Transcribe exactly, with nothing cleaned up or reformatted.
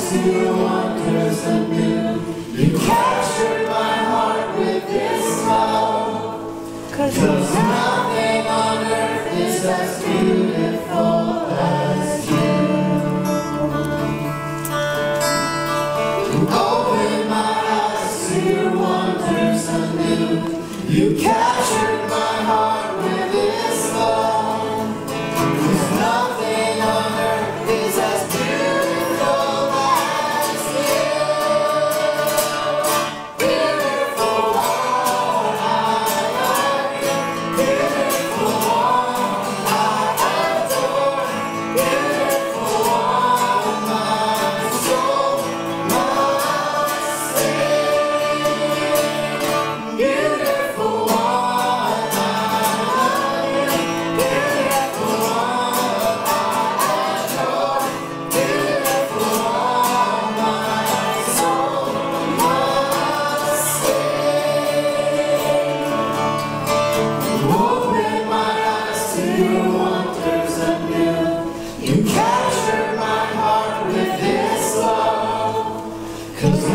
to your wonders anew. You captured my heart with this love. Cause nothing on earth is as beautiful as you. You opened my eyes to your wonders anew. You captured my heart with this love. Cause nothing on earth is as beautiful as you. Beautiful one, I love you. Beautiful one, I adore. Beautiful one, my soul must sing. Beautiful one, I love you. Beautiful one, I adore. Beautiful one, my soul must sing. You opened my eyes to your wonders anew. You captured my heart with this love. Cause